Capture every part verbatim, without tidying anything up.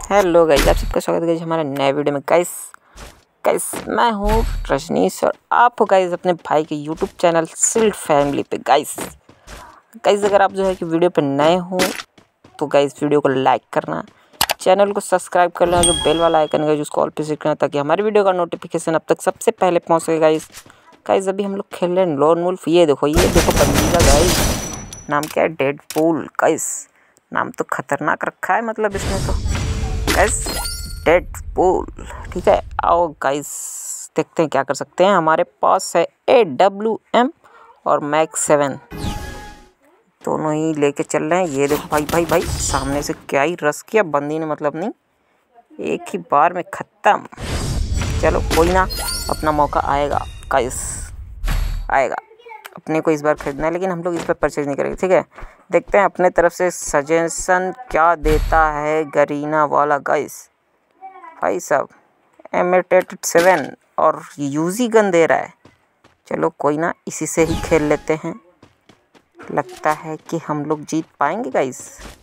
Hello guys, आप सबका स्वागत है गाइस हमारे नए वीडियो में। गाइस गाइस मैं हूँ रजनीश और आप हो गाइस अपने भाई के यूट्यूब चैनल सिल्ड फैमिली पे। गाइस गाइस अगर आप जो है कि वीडियो पे नए हो तो गाइस वीडियो को लाइक करना, चैनल को सब्सक्राइब कर लेना, जो बेल वाला आइकन है उसको ऑल पे सेट करना ताकि हमारी वीडियो का नोटिफिकेशन अब तक सबसे पहले पहुँच सके। गाइस गाइस अभी हम लोग खेल रहे हैं लोन वुल्फ। ये देखो ये देखो बंदी का गाइस नाम क्या है, डेडपूल। गाइस नाम तो खतरनाक रखा है, मतलब इसमें तो गाइस डेडपूल। ठीक है, आओ गाइस देखते हैं क्या कर सकते हैं। हमारे पास है ए डब्ल्यू एम और मैक्स सेवन, दोनों ही लेके चल रहे हैं। ये देखो भाई भाई भाई सामने से क्या ही रस किया बंदी ने, मतलब नहीं एक ही बार में ख़त्म। चलो कोई ना, अपना मौका आएगा गाइस, आएगा। अपने को इस बार खरीदना है लेकिन हम लोग इस पर परचेज नहीं करेंगे। ठीक है, देखते हैं अपने तरफ से सजेशन क्या देता है गरीना वाला। गाइस भाई साहब एम एट सेवन और यूजी गन दे रहा है। चलो कोई ना, इसी से ही खेल लेते हैं। लगता है कि हम लोग जीत पाएंगे। गाइस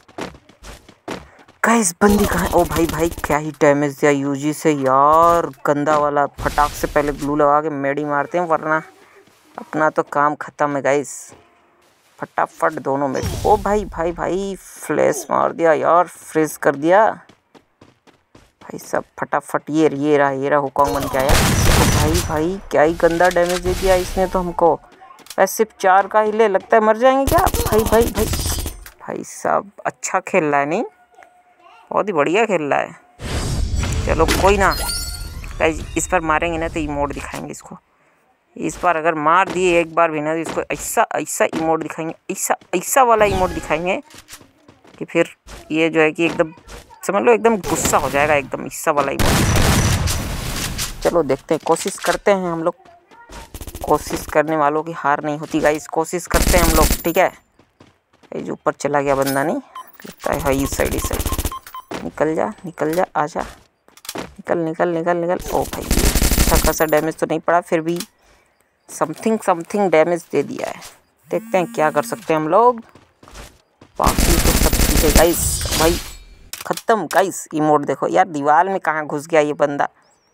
गाइस बंदी कहाँ है? ओ भाई भाई क्या ही डैमेज दिया यूजी से यार, गंदा वाला। फटाक से पहले ग्लू लगा के मेडी मारते हैं वरना अपना तो काम ख़त्म है। गाइस फटाफट दोनों में। ओ भाई भाई भाई फ्लैश मार दिया यार, फ्रीज कर दिया भाई सब। फटाफट ये ये रहा ये रहा हुकॉन्ग बन के आया। तो भाई भाई क्या ही गंदा डैमेज दे दिया इसने तो हमको। वैसे सिर्फ चार का ही ले, लगता है मर जाएंगे क्या। भाई भाई भाई भाई साहब अच्छा खेल रहा है, नहीं बहुत ही बढ़िया खेल रहा है। चलो कोई ना गाइस, इस पर मारेंगे ना तो इमोट दिखाएंगे इसको। इस बार अगर मार दिए एक बार भी ना तो इसको ऐसा ऐसा इमोट दिखाएंगे, ऐसा ऐसा वाला इमोट दिखाएंगे कि फिर ये जो है कि एकदम समझ लो एकदम गुस्सा हो जाएगा, एकदम ऐसा वाला इमोट दिखाएंगे। चलो देखते हैं, कोशिश करते हैं हम लोग। कोशिश करने वालों की हार नहीं होती गाइस, कोशिश करते हैं हम लोग। ठीक है, ये जो ऊपर चला गया बंदा, नहीं लगता है हाँ इस साइड इस साइड। निकल जा निकल जा, आजा निकल निकल निकल निकल। ओ भाई अच्छा खासा डैमेज तो नहीं पड़ा, फिर भी समथिंग समथिंग डैमेज दे दिया है। देखते हैं क्या कर सकते हैं हम लोग। बाकी तो सब ठीक है गाइस। भाई ख़त्म गाइस। इमोट देखो यार, दीवार में कहाँ घुस गया ये बंदा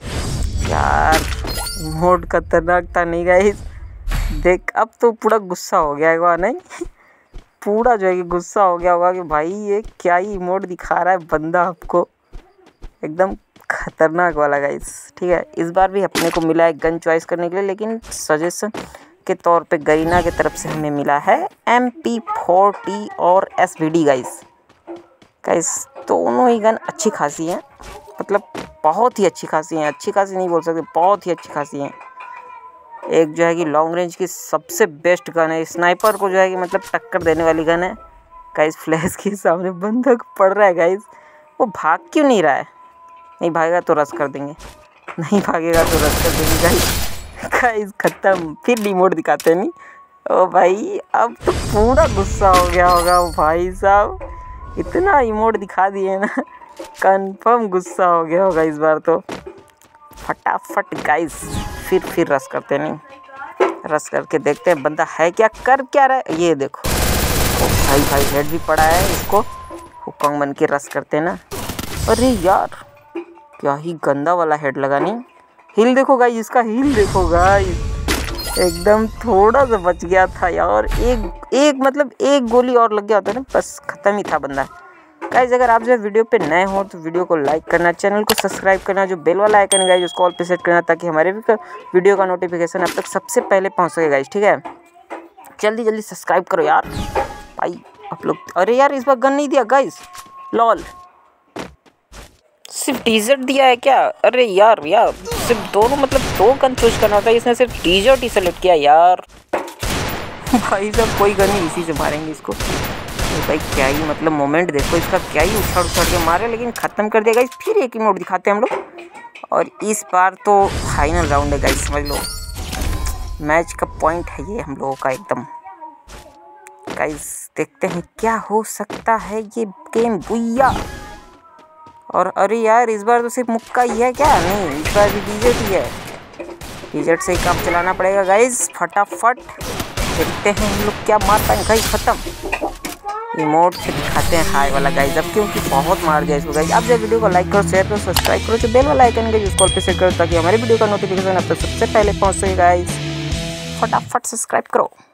यार। इमोट खतरनाक था नहीं गाइस। देख अब तो पूरा गुस्सा हो गया है, नहीं पूरा जो है कि गुस्सा हो गया होगा कि भाई ये क्या ही इमोट दिखा रहा है बंदा आपको, एकदम खतरनाक वाला गाइस। ठीक है, इस बार भी अपने को मिला है गन चॉइस करने के लिए, लेकिन सजेशन के तौर पे गरीना की तरफ से हमें मिला है एम पी फोर्टी और S V D. Guys guys दोनों ही गन अच्छी खासी हैं, मतलब बहुत ही अच्छी खासी हैं। अच्छी खासी नहीं बोल सकते, बहुत ही अच्छी खासी हैं। एक जो है कि लॉन्ग रेंज की सबसे बेस्ट गन है, स्नाइपर को जो है कि मतलब टक्कर देने वाली गन है। गाइस फ्लैश के सामने बंदा पड़ रहा है गाइस, वो भाग क्यों नहीं रहा है? नहीं भागेगा तो रस कर देंगे, नहीं भागेगा तो रस कर देंगे गाइस। गाइस ख़त्म, फिर रिमोट दिखाते नहीं। ओ भाई अब तो पूरा गुस्सा हो गया होगा वो भाई साहब, इतना इमोट दिखा दिए ना, कंफर्म गुस्सा हो गया होगा इस बार तो। फटाफट गाइस फिर फिर रस करते नहीं, रस करके देखते हैं बंदा है क्या, कर क्या रहा है। ये देखो ओ भाई भाई हेड भी पड़ा है, इसको हुकॉन्ग बन के रस करते ना। अरे यार क्या ही गंदा वाला हेड लगा। नहीं हिल देखो गाइस, इसका हिल देखो गाइस, एकदम थोड़ा सा बच गया था यार। एक एक मतलब एक गोली और लग गया होता ना, बस ख़त्म ही था बंदा। गाइस अगर आप जो है वीडियो पे नए हो तो वीडियो को लाइक करना, चैनल को सब्सक्राइब करना, जो बेल वाला आइकन गाइस उसको ऑल पे सेट करना ताकि हमारे वीडियो का नोटिफिकेशन अब तक सबसे पहले पहुंच सके गाइस। ठीक है, जल्दी जल्दी सब्सक्राइब करो यार भाई आप लोग। अरे यार इस बार गन नहीं दिया गाइस, लॉल सिर्फ टीजर्ट दिया है क्या? अरे यार यार सिर्फ दोनों मतलब दो गन चूज करना होता है, इसने सिर्फ टीजर्ट ही सेलेक्ट किया यार। भाई साहब कोई गन नहीं, इसी से मारेंगे इसको। भाई क्या ही मतलब मोमेंट देखो इसका, क्या ही उछाड़ उछाड़ के मारे, लेकिन ख़त्म कर दिया गाइस। फिर एक इमोट दिखाते हैं हम लोग और इस बार तो फाइनल राउंड है गाइस, समझ लो मैच का पॉइंट है ये हम लोगों का एकदम। गाइस देखते हैं क्या हो सकता है ये गेम। बुइया और अरे यार इस बार तो सिर्फ मुक्का ही है क्या? नहीं इस बार भी डीजेट ही है, डीजेट से ही काम चलाना पड़ेगा गाइस। फटाफट देखते हैं हम लोग क्या मार पाएंगे। गाइस ख़त्म इमोट से दिखाते हैं हाई वाला गाइस अब, क्योंकि बहुत मार गया इसको गाइस। आप जब वीडियो को लाइक करो, शेयर करो, सब्सक्राइब करो, जो बेल वाला आइकन है उसको ऑल पे सेट करो ताकि हमारी वीडियो का नोटिफिकेशन आप तक सबसे पहले पहुंच सके गाइस। फटाफट सब्सक्राइब करो।